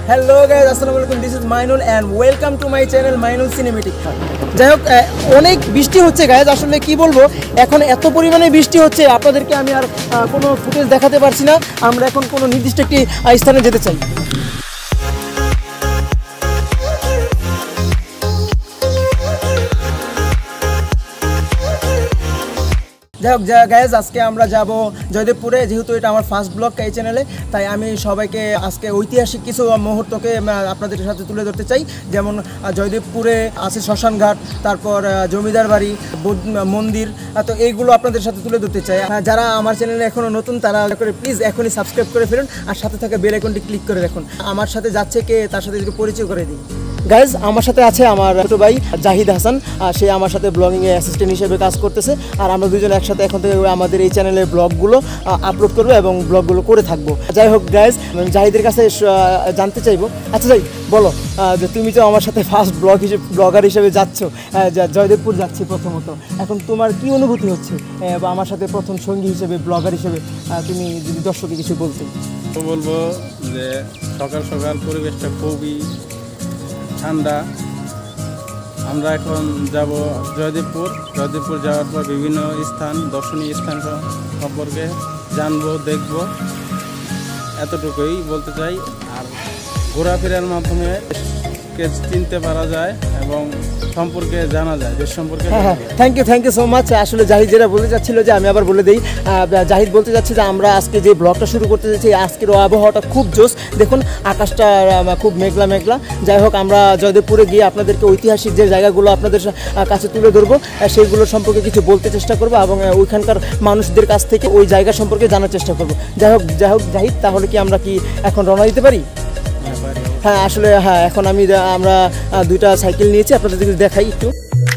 Hello guys, আসসালামু আলাইকুম। This is Mainul and welcome to my channel Mainul cinematic. যাই হোক, অনেক বৃষ্টি হচ্ছে গাইস, আসলে কি বলবো, এখন এত পরিমাণে বৃষ্টি হচ্ছে আপনাদেরকে আমি আর কোনো ফুটেজ দেখাতে পারছি না। আমরা এখন কোনো নির্দিষ্ট একটি স্থানে যেতে চাই। যাই হোক গাইজ, আজকে আমরা যাব জয়দেবপুরে। যেহেতু এটা আমার ফার্স্ট ব্লগ এই চ্যানেলে, তাই আমি সবাইকে আজকে ঐতিহাসিক কিছু মুহূর্তকে আপনাদের সাথে তুলে ধরতে চাই। যেমন জয়দেবপুরে আছে শ্মশানঘাট, তারপর জমিদার বাড়ি, মন্দির, তো এইগুলো আপনাদের সাথে তুলে ধরতে চাই। যারা আমার চ্যানেলে এখনও নতুন তারা করে প্লিজ এখনই সাবস্ক্রাইব করে ফেলুন আর সাথে থাকা বেল আইকনটি ক্লিক করে রাখুন। আমার সাথে যাচ্ছে কে, তার সাথে একটু পরিচয় করে দিই। গাইজ, আমার সাথে আছে আমার ছোটো ভাই জাহিদ হাসান। সে আমার সাথে ব্লগিংয়ে অ্যাসিস্ট্যান্ট হিসেবে কাজ করতেছে, আর আমরা দুজন একসাথে এখন থেকে আমাদের এই চ্যানেলে ব্লগগুলো আপলোড করবো এবং ব্লগগুলো করে থাকবো। যাই হোক গাইজ, আমি জাহিদের কাছে জানতে চাইবো, আচ্ছা যাই বলো যে তুমি তো আমার সাথে ফার্স্ট ব্লগার হিসেবে যাচ্ছ, জয়দেবপুর যাচ্ছি প্রথমত, এখন তোমার কি অনুভূতি হচ্ছে বা আমার সাথে প্রথম সঙ্গী হিসেবে ব্লগার হিসেবে তুমি যদি দর্শকে কিছু বলতে? তো বলবো যে সকাল সকাল পরিবেশটা খুবই ঠান্ডা। আমরা এখন যাব জয়দেবপুর যাওয়ার পর বিভিন্ন স্থান, দর্শনীয় স্থান সম্পর্কে জানবো, দেখব, এতটুকুই বলতে চাই। আর ঘোরাফেরার মাধ্যমে চিনতে পারা যায় এবং সম্পর্কে জানা যায়, দেশ সম্পর্কে। হ্যাঁ, থ্যাংক ইউ সো মাচ। আসলে জাহিদ যেটা বলতে চাচ্ছিল, যে আমি আবার বলে দিই, জাহিদ বলতে চাচ্ছে যে আমরা আজকে যে ব্লগটা শুরু করতে যাচ্ছি, আজকের আবহাওয়াটা খুব জোস। দেখুন আকাশটা খুব মেঘলা। যাই হোক, আমরা জয়দেবপুরে গিয়ে আপনাদেরকে ঐতিহাসিক যে জায়গাগুলো আপনাদের কাছে তুলে ধরবো, সেইগুলো সম্পর্কে কিছু বলতে চেষ্টা করবো এবং ওইখানকার মানুষদের কাছ থেকে ওই জায়গা সম্পর্কে জানার চেষ্টা করবো। যাই হোক জাহিদ, তাহলে কি আমরা কি এখন রওনা দিতে পারি? হ্যাঁ, আসলে হ্যাঁ, এখন আমরা দুইটা সাইকেল নিয়েছি, আপনাদের দেখাই একটু।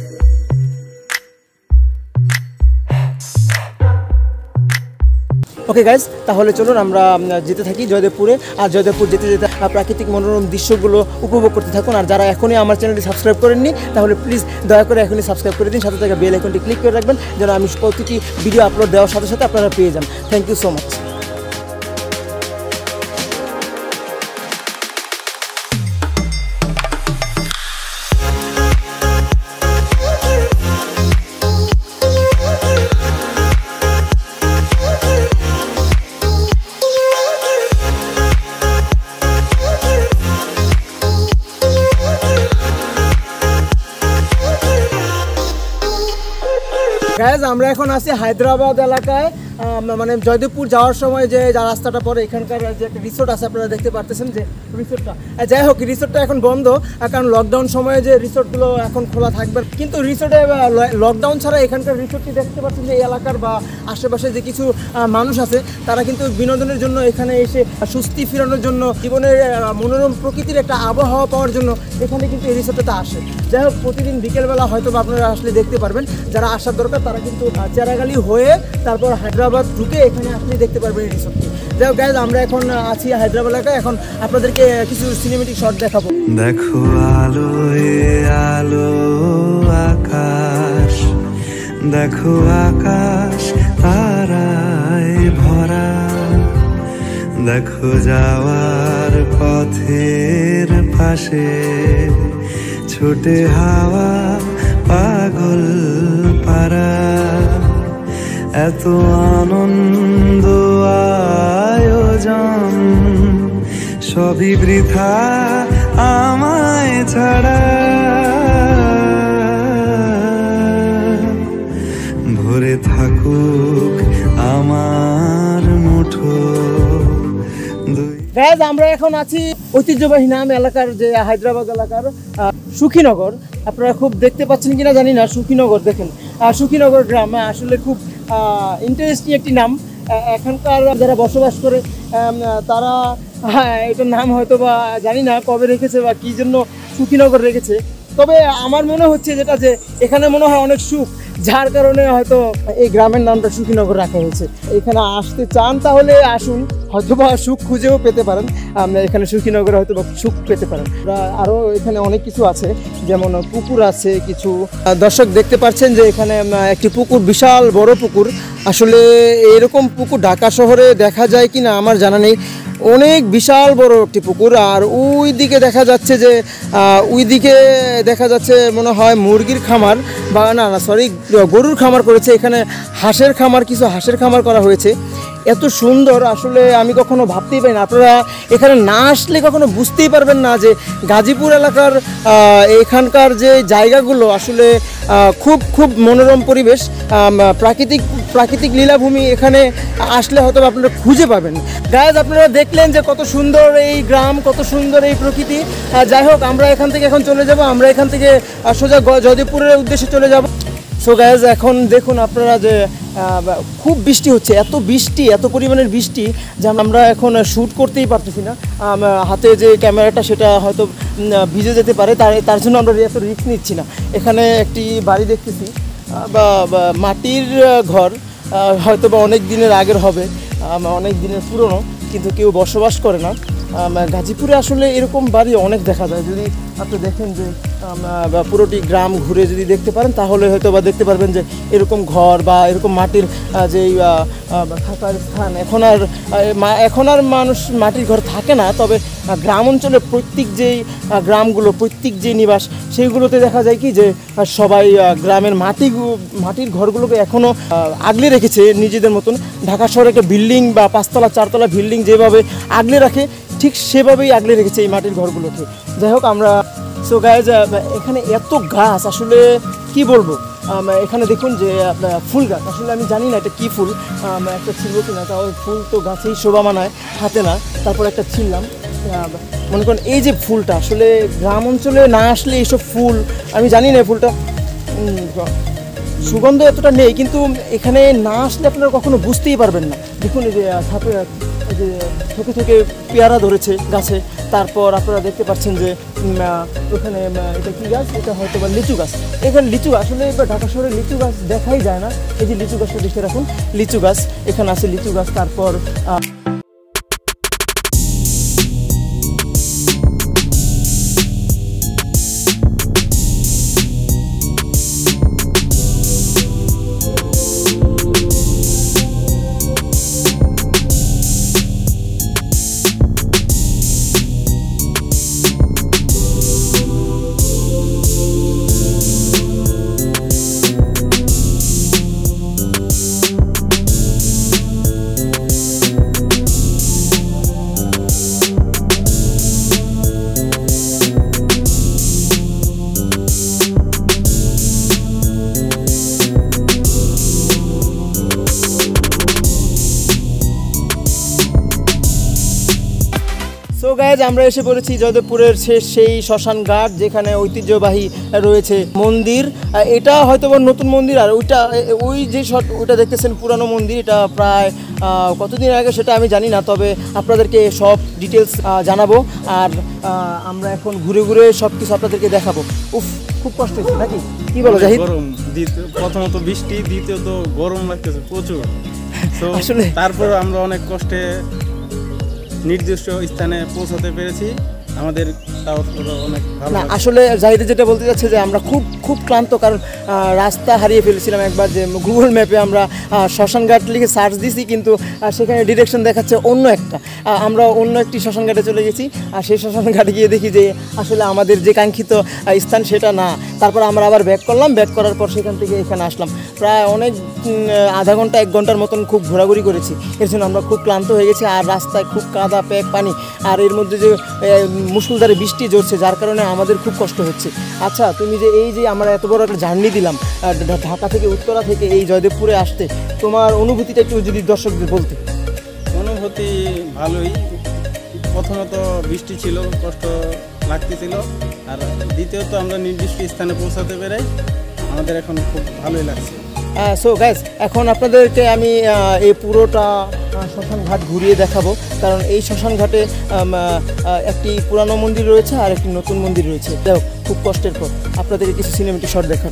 ওকে গাইজ, তাহলে চলুন আমরা যেতে থাকি জয়দেবপুরে। আর জয়দেবপুর যেতে যেতে প্রাকৃতিক মনোরম দৃশ্যগুলো উপভোগ করতে থাকুন। আর যারা এখনই আমার চ্যানেলটি সাবস্ক্রাইব করেননি, তাহলে প্লিজ দয়া করে এখনই সাবস্ক্রাইব করে দিন, সাথে থেকে বেল আইকনটি ক্লিক করে রাখবেন, যেন আমি প্রতিটি ভিডিও আপলোড দেওয়ার সাথে সাথে আপনারা পেয়ে যান। Thank you so much. Guys, আমরা এখন আছি হায়দ্রাবাদ এলাকায়। মানে জয়দেবপুর যাওয়ার সময় যে রাস্তাটা পরে, এখানকার যে একটা রিসোর্ট আছে আপনারা দেখতে পারতেছেন, যে রিসোর্টটা, যাই হোক রিসোর্টটা এখন বন্ধ, কারণ লকডাউন সময়ে যে রিসোর্টগুলো এখন খোলা থাকবে। কিন্তু রিসোর্টে লকডাউন ছাড়া এখানকার রিসোর্টটি দেখতে পাচ্ছেন যে এই এলাকার বা আশেপাশে যে কিছু মানুষ আছে, তারা কিন্তু বিনোদনের জন্য এখানে এসে স্বস্তি ফেরানোর জন্য, জীবনের মনোরম প্রকৃতির একটা আবহাওয়া পাওয়ার জন্য এখানে কিন্তু এই রিসোর্টটাতে আসে। যাই হোক, প্রতিদিন বিকেলবেলা হয়তো আপনারা আসলে দেখতে পারবেন। যারা আসার দরকার তারা কিন্তু চেরাগালি হয়ে তারপর হায়দ্রাবাদ ঢুকে এখানে আসলে দেখতে পারবেন এই রিসোর্টটি। যাই হোক গাইজ, আমরা এখন আছি হায়দ্রাবাদ এলাকায়। এখন আপনাদেরকে কিছু সিনেমেটিক শট দেখাবো। দেখো আলো আলো আকাশ, দেখো আকাশ তারায় ভরা, দেখো যাওয়ার পথের পাশে ছোটে হাওয়া পাগল পারা, এত আনন্দ আয়োজন সবই বৃথা আমায় ছাড়া, ভরে থাকুক আমার মুঠো। গাইজ, আমরা এখন আছি ঐতিহ্যবাহী নাম এলাকার, যে হায়দ্রাবাদ এলাকার সুখীনগর। আপনারা খুব দেখতে পাচ্ছেন কিনা জানি না, সুখীনগর দেখেন, সুখীনগর গ্রাম। আসলে খুব ইন্টারেস্টিং একটি নাম। এখানকার যারা বসবাস করে তারা এটার নাম হয়তো বা জানি না কবে রেখেছে বা কী জন্য সুখীনগর রেখেছে। তবে আমার মনে হচ্ছে যেটা, যে এখানে মনে হয় অনেক সুখ, যার কারণে হয়তো এই গ্রামের নামটা সুখীনগর রাখা হয়েছে। এখানে আসতে চান তাহলে আসুন, হয়তোবা সুখ খুঁজেও পেতে পারেন। এখানে সুখীনগরে হয়তোবা সুখ পেতে পারেন। আরও এখানে অনেক কিছু আছে, যেমন পুকুর আছে কিছু। দর্শক দেখতে পাচ্ছেন যে এখানে একটি পুকুর, বিশাল বড় পুকুর। আসলে এরকম পুকুর ঢাকা শহরে দেখা যায় কি না আমার জানা নেই। অনেক বিশাল বড় একটি পুকুর। আর ওই দিকে দেখা যাচ্ছে যে মনে হয় মুরগির খামার বা না সরি গরুর খামার করেছে। এখানে কিছু হাঁসের খামার করা হয়েছে। এত সুন্দর আসলে আমি কখনো ভাবতেই পারি না। আপনারা এখানে না আসলে কখনো বুঝতেই পারবেন না যে গাজীপুর এলাকার এখানকার যে জায়গাগুলো আসলে খুব খুব মনোরম পরিবেশ, প্রাকৃতিক লীলাভূমি। এখানে আসলে হয়তো আপনারা খুঁজে পাবেন। গাইজ আপনারা দেখলেন যে কত সুন্দর এই গ্রাম, কত সুন্দর এই প্রকৃতি। যাই হোক, আমরা এখান থেকে এখন চলে যাব। আমরা এখান থেকে সোজা জয়দেবপুরের উদ্দেশ্যে চলে যাব। সো গাইজ এখন দেখুন আপনারা যে খুব বৃষ্টি হচ্ছে, এত পরিমাণের বৃষ্টি যে আমরা এখন শ্যুট করতেই পারতেছি না। হাতে যে ক্যামেরাটা সেটা হয়তো ভিজে যেতে পারে, তার জন্য আমরা এত রিস্ক নিচ্ছি না। এখানে একটি বাড়ি দেখতেছি বা মাটির ঘর, হয়তো বা অনেক দিনের আগের হবে, অনেক দিনের পুরনো, কিন্তু কেউ বসবাস করে না। গাজীপুরে আসলে এরকম বাড়ি অনেক দেখা যায়। যদি আপনি দেখেন যে পুরোটি গ্রাম ঘুরে যদি দেখতে পারেন তাহলে হয়তো বা দেখতে পারবেন যে এরকম ঘর বা এরকম মাটির যেই থাকার স্থান এখন আর মানুষ মাটির ঘর থাকে না। তবে গ্রাম অঞ্চলের প্রত্যেক যে নিবাস সেইগুলোতে দেখা যায় কি যে সবাই গ্রামের মাটির ঘরগুলোকে এখনও আগলে রেখেছে নিজেদের মতন। ঢাকা শহরে একটা বিল্ডিং বা 5তলা 4তলা বিল্ডিং যেভাবে আগলে রাখে ঠিক সেভাবেই আগলে রেখেছে এই মাটির ঘরগুলোকে। যাই হোক আমরা সো গাইজ এখানে এত গাছ আসলে কি বলবো। এখানে দেখুন যে ফুল গাছ, আসলে আমি জানি না এটা কী ফুল, একটা ছিল কিনা, তাও ফুল তো গাছেই শোভা মানায়, হাতে না। তারপর একটা ছিললাম, মনে করেন এই যে ফুলটা আসলে গ্রাম অঞ্চলে না আসলে এইসব ফুল, আমি জানি না ফুলটা সুগন্ধ এতটা নেই, কিন্তু এখানে না আসলে আপনারা কখনো বুঝতেই পারবেন না। দেখুন এই যে থোকে পেয়ারা ধরেছে গাছে। তারপর আপনারা দেখতে পাচ্ছেন যে ওখানে এটা কী গাছ, এটা হয়তো বা লিচু গাছ। এখানে লিচু আসলে ঢাকা শহরে লিচু গাছ দেখাই যায় না। এই যে লিচু গাছটা দেখে রাখুন, লিচু গাছ এখানে আছে, লিচু গাছ। তারপর সো গাইজ আমরা এসে পড়েছি জয়দেবপুরের সেই শ্মশান ঘাট, যেখানে ঐতিহ্যবাহী রয়েছে মন্দির। এটা হয়তো বা নতুন মন্দির, আর ওইটা দেখতেছেন পুরানো মন্দির। এটা প্রায় কতদিন আগে সেটা আমি জানি না, তবে আপনাদেরকে সব ডিটেলস জানাবো। আর আমরা এখন ঘুরে ঘুরে সব কিছু আপনাদেরকে দেখাবো। খুব কষ্ট হচ্ছে নাকি, কি বলো জাহিদ? গরম, প্রথমত বৃষ্টি, দ্বিতীয়ত গরম লাগতেছে প্রচুর। আসলে তারপর আমরা অনেক কষ্টে নির্দিষ্ট স্থানে পৌঁছাতে পেরেছি। আমাদের অনেক ভালো না, আসলে জাহিদ যেটা বলতে যাচ্ছে যে আমরা খুব ক্লান্ত, কারণ রাস্তা হারিয়ে ফেলেছিলাম একবার। যে গুগল ম্যাপে আমরা শ্মশানঘাট লিখে সার্চ দিছি, কিন্তু সেখানে ডিরেকশন দেখাচ্ছে অন্য একটা। আমরা অন্য একটি শ্মশানঘাটে চলে গেছি, আর সেই শ্মশানঘাটে গিয়ে দেখি যে আসলে আমাদের যে কাঙ্ক্ষিত স্থান সেটা না। তারপর আমরা আবার ব্যাক করলাম, ব্যাক করার পর সেখান থেকে এখানে আসলাম। প্রায় অনেক আধা ঘন্টা 1 ঘন্টার মতন খুব ঘোরাঘুরি করেছি। এর জন্য আমরা খুব ক্লান্ত হয়ে গেছি। আর রাস্তায় খুব কাদা, প্যাক পানি, আর এর মধ্যে যে মুষলধারে বৃষ্টি ঝরছে, যার কারণে আমাদের খুব কষ্ট হচ্ছে। আচ্ছা, তুমি যে এই যে আমরা এত বড় একটা জার্নি দিলাম ঢাকা থেকে, উত্তরা থেকে এই জয়দেবপুরে আসতে, তোমার অনুভূতিটা একটু যদি দর্শকদের বলতে। অনুভূতি ভালোই। প্রথমত বৃষ্টি ছিল, কষ্ট লাগতেছিল, আর দ্বিতীয়ত আমরা নির্দিষ্ট স্থানে পৌঁছাতে পেরে আমাদের এখন খুব ভালোই লাগছে। সো গাইজ এখন আপনাদেরকে আমি এই পুরোটা শ্মশান ঘাট ঘুরিয়ে দেখাবো, কারণ এই শ্মশান ঘাটে একটি পুরানো মন্দির রয়েছে আর একটি নতুন মন্দির রয়েছে। দেখো, খুব কষ্টের পর আপনাদেরকে কিছু সিনেমেটিক শট দেখান।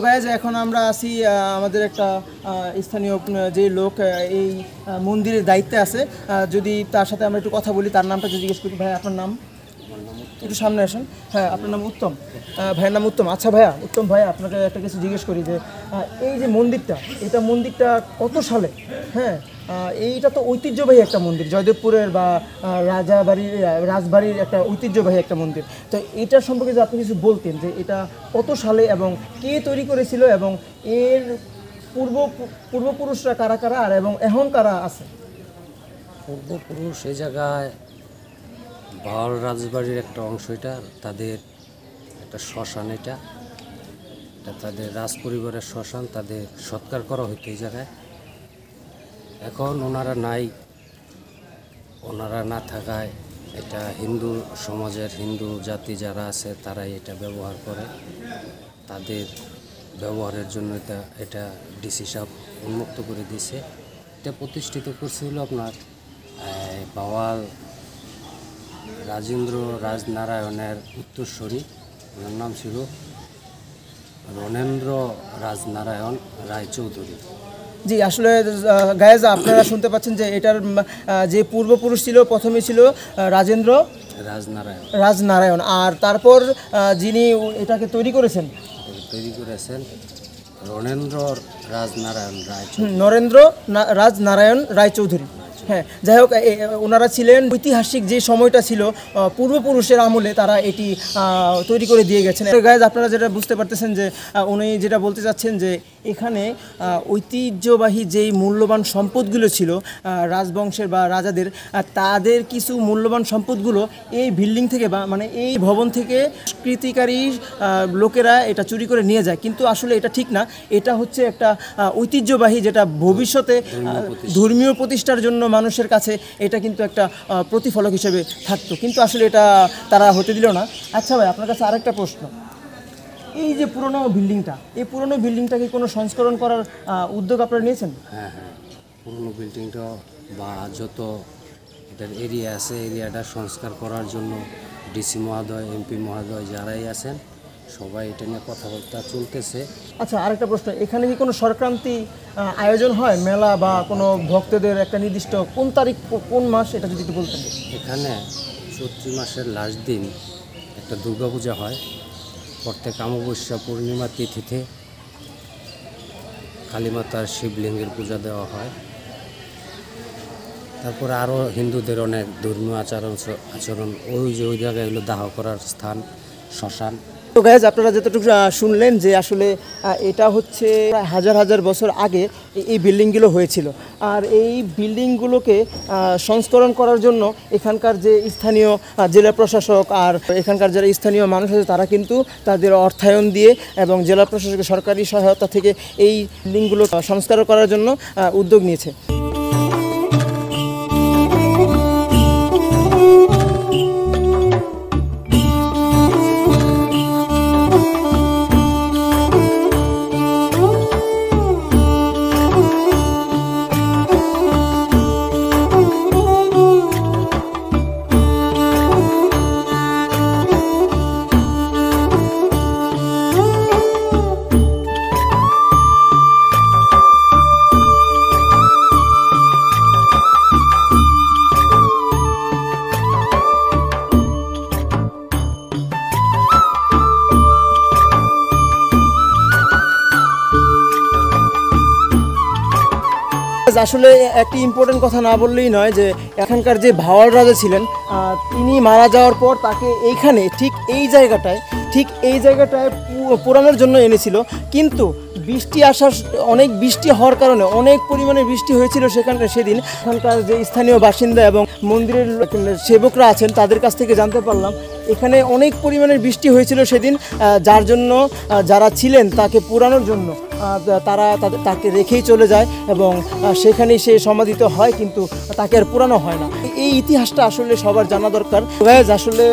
গাইজ এখন আমরা আছি আমাদের একটা স্থানীয় যে লোক এই মন্দিরের দায়িত্বে আছে, যদি তার সাথে আমরা একটু কথা বলি, তার নামটা যদি জিজ্ঞেস করি। ভাই আপনার নাম? একটু সামনে আসুন। হ্যাঁ, আপনার নাম উত্তম, ভাইয়ের নাম উত্তম। আচ্ছা ভাইয়া, উত্তম ভাইয়া, আপনাকে একটা কিছু জিজ্ঞেস করি যে এই যে মন্দিরটা, মন্দিরটা কত সালে? হ্যাঁ, এইটা তো ঐতিহ্যবাহী একটা মন্দির, জয়দেবপুরের বা রাজবাড়ির একটা ঐতিহ্যবাহী একটা মন্দির। তো এটার সম্পর্কে যদি আপনি কিছু বলতেন যে এটা কত সালে এবং কে তৈরি করেছিল এবং এর পূর্বপুরুষরা কারা কারা আর এবং এখন কারা আছে? পূর্বপুরুষ এই জায়গায় ভাওয়াল রাজবাড়ির একটা অংশ, এটা তাদের একটা শ্মশান, এটা তাদের রাজ পরিবারের শ্মশান, তাদের সৎকার করা হতো এই জায়গায়। এখন ওনারা নাই, ওনারা না থাকায় এটা হিন্দু সমাজের, হিন্দু জাতি যারা আছে তারাই এটা ব্যবহার করে। তাদের ব্যবহারের জন্য এটা ডিসি সাহেব উন্মুক্ত করে দিয়েছে। এটা প্রতিষ্ঠিত করছিল আপনার ভাওয়াল রাজেন্দ্র রাজনারায়ণের উত্তরসূরি, ওনার নাম ছিল রণেন্দ্র রাজনারায়ণ রায়চৌধুরী। জি, আসলে গায়েজ আপনারা শুনতে পাচ্ছেন যে এটার যে পূর্বপুরুষ ছিল, প্রথমে ছিল রাজেন্দ্র রাজনারায়ণ, আর তারপর যিনি এটাকে তৈরি করেছেন রণেন্দ্র রাজনারায়ণ রায়চৌধুরী, নরেন্দ্র রাজনারায়ণ রায়চৌধুরী। হ্যাঁ, যাই হোক, ওনারা ছিলেন ঐতিহাসিক যে সময়টা ছিল পূর্বপুরুষের আমলে, তারা এটি তৈরি করে দিয়ে গেছেন। গাইজ আপনারা যেটা বুঝতে পারতেছেন যে উনি যেটা বলতে চাচ্ছেন যে এখানে ঐতিহ্যবাহী যেই মূল্যবান সম্পদগুলো ছিল রাজবংশের বা রাজাদের, তাদের কিছু মূল্যবান সম্পদগুলো এই বিল্ডিং থেকে বা মানে এই ভবন থেকে সংস্কৃতিকারী লোকেরা এটা চুরি করে নিয়ে যায়, কিন্তু আসলে এটা ঠিক না। এটা হচ্ছে একটা ঐতিহ্যবাহী, যেটা ভবিষ্যতে ধর্মীয় প্রতিষ্ঠার জন্য মানুষের কাছে এটা কিন্তু একটা প্রতিফলক হিসেবে থাকতো, কিন্তু আসলে এটা তারা হতে দিল না। আচ্ছা ভাই, আপনার কাছে আরেকটা প্রশ্ন, এই যে পুরনো বিল্ডিংটা, এই পুরনো বিল্ডিংটাকে কোনো সংস্করণ করার উদ্যোগ আপনারা নিয়েছেন? হ্যাঁ, পুরনো বিল্ডিংটা বা যত এটার এরিয়া আছে, এরিয়াটা সংস্কার করার জন্য ডিসি মহোদয়, এমপি মহোদয় যারাই আছেন সবাই এটা নিয়ে কথাবার্তা চলতেছে। আচ্ছা, আরেকটা প্রশ্ন, এখানে কি কোনো সংক্রান্তি আয়োজন হয়, মেলা বা কোনো ভক্তদের একটা নির্দিষ্ট কোন তারিখ, কোন মাস, এটা যদি একটু বলতেন? এখানে চৈত্র মাসের লাস্ট দিন একটা দুর্গাপূজা হয়, প্রত্যেক অমাবস্যা পূর্ণিমা তিথিতে কালীমাতার শিবলিঙ্গের পূজা দেওয়া হয়। তারপরে আরও হিন্দুদের অনেক ধর্মীয় আচরণ ওই জায়গায় এগুলো দাহ করার স্থান, শ্মশান। তো গাইজ আপনারা যতটুকু শুনলেন যে আসলে এটা হচ্ছে হাজার হাজার বছর আগে এই বিল্ডিংগুলো হয়েছিল, আর এই বিল্ডিংগুলোকে সংস্করণ করার জন্য এখানকার যে স্থানীয় জেলা প্রশাসক আর এখানকার যারা স্থানীয় মানুষ আছে তারা কিন্তু তাদের অর্থায়ন দিয়ে এবং জেলা প্রশাসকের সরকারি সহায়তা থেকে এই বিল্ডিংগুলো সংস্কার করার জন্য উদ্যোগ নিয়েছে। আসলে একটি ইম্পর্টেন্ট কথা না বললেই নয় যে এখানকার যে ভাওয়াল রাজা ছিলেন, তিনি মারা যাওয়ার পর তাকে এইখানে ঠিক এই জায়গাটায় পোড়ানোর জন্য এনেছিল, কিন্তু অনেক বৃষ্টি হওয়ার কারণে অনেক পরিমাণে বৃষ্টি হয়েছিল সেদিন। এখানকার যে স্থানীয় বাসিন্দা এবং মন্দিরের সেবকরা আছেন তাদের কাছ থেকে জানতে পারলাম এখানে অনেক পরিমাণের বৃষ্টি হয়েছিল সেদিন, যার জন্য যারা ছিলেন তাকে পোড়ানোর জন্য তাকে রেখেই চলে যায় এবং সেখানেই সে সমাধিত হয়, কিন্তু তাকে আর পোড়ানো হয় না। এই ইতিহাসটা আসলে সবার জানা দরকার। আসলে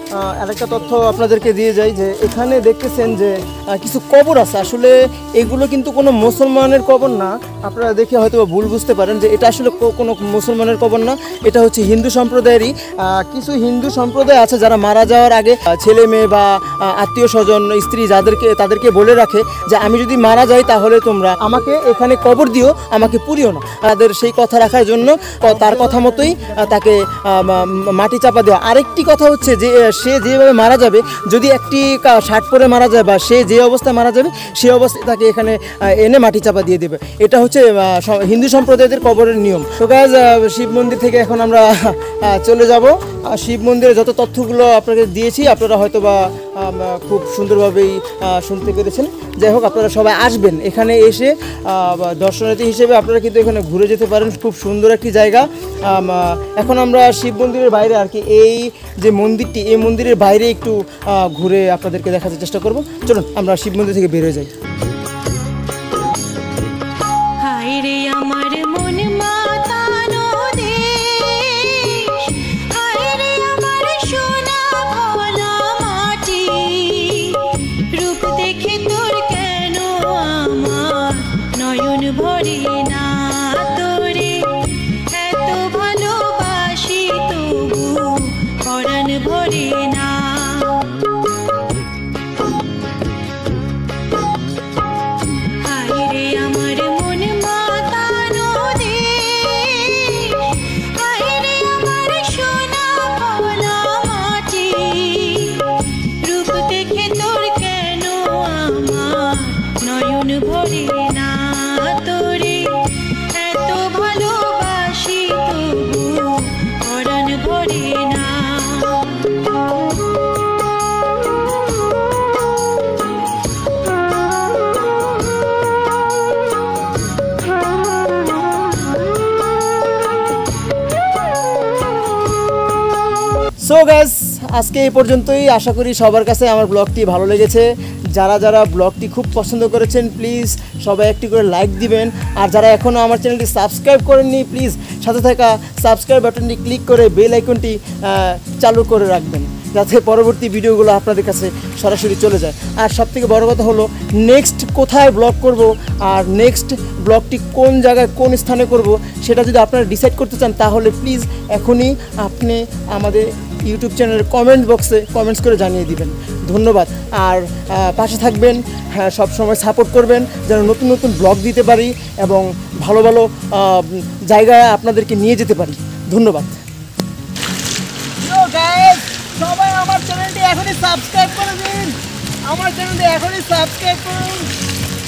আরেকটা তথ্য আপনাদেরকে দিয়ে যাই যে এখানে দেখতেছেন যে কিছু কবর আছে, আসলে এগুলো কিন্তু কোনো মুসলমানের কবর না। আপনারা দেখে হয়তো ভুল বুঝতে পারেন যে এটা আসলে কোনো মুসলমানের কবর না, এটা হচ্ছে হিন্দু সম্প্রদায়েরই। কিছু হিন্দু সম্প্রদায় আছে যারা মারা যাওয়ার আগে ছেলে মেয়ে বা আত্মীয় স্বজন স্ত্রী তাদেরকে বলে রাখে যে আমি যদি মারা যাই তাহলে তোমরা আমাকে এখানে কবর দিও, আমাকে পুড়িও না। তাদের সেই কথা রাখার জন্য তার কথা মতোই তাকে মাটি চাপা দেওয়া। আরেকটি কথা হচ্ছে যে সে যেভাবে মারা যাবে, যদি একটি শার্ট পরে মারা যায় বা সে যে অবস্থায় মারা যাবে সেই অবস্থায় তাকে এখানে এনে মাটি চাপা দিয়ে দেবে। এটা হচ্ছে হিন্দু সম্প্রদায়দের কবরের নিয়ম। তো গাইস, শিব মন্দির থেকে এখন আমরা চলে যাব। শিব মন্দিরের যত তথ্যগুলো আপনাকে দিয়েছি আপনারা হয়তো বা খুব সুন্দরভাবেই শুনতে পেরেছেন। যাই হোক, আপনারা সবাই আসবেন, এখানে এসে দর্শনার্থী হিসেবে আপনারা কিন্তু এখানে ঘুরে যেতে পারেন। খুব সুন্দর একটি জায়গা। এখন আমরা শিব মন্দিরের বাইরে আর কি এই যে মন্দিরটি, এই মন্দিরের বাইরে একটু ঘুরে আপনাদেরকে দেখাতে চেষ্টা করব। চলুন আমরা শিব মন্দির থেকে বের হয়ে যাই। সো গাইস, আজকে এই পর্যন্তই। আশা করি সবার কাছে আমার ব্লগটি ভালো লেগেছে। যারা ব্লগটি খুব পছন্দ করেছেন প্লিজ সবাই একটি করে লাইক দিবেন। আর যারা এখনও আমার চ্যানেলটি সাবস্ক্রাইব করেননি প্লিজ সাথে থাকা সাবস্ক্রাইব বাটনটি ক্লিক করে বেল আইকনটি চালু করে রাখবেন, যাতে পরবর্তী ভিডিওগুলো আপনাদের কাছে সরাসরি চলে যায়। আর সবথেকে বড় কথা হলো নেক্সট কোথায় ব্লগ করব আর নেক্সট ব্লগটি কোন জায়গায় কোন স্থানে করব সেটা যদি আপনারা ডিসাইড করতে চান তাহলে প্লিজ এখনই আপনি আমাদের ইউটিউব চ্যানেলের কমেন্ট বক্সে কমেন্টস করে জানিয়ে দিবেন। ধন্যবাদ। আর পাশে থাকবেন, হ্যাঁ, সবসময় সাপোর্ট করবেন যেন নতুন নতুন ব্লগ দিতে পারি এবং ভালো ভালো জায়গায় আপনাদেরকে নিয়ে যেতে পারি। ধন্যবাদ। সবাই আমার চ্যানেলটি এখনই সাবস্ক্রাইব করে দিন, আমার চ্যানেলটি এখনই সাবস্ক্রাইব করুন।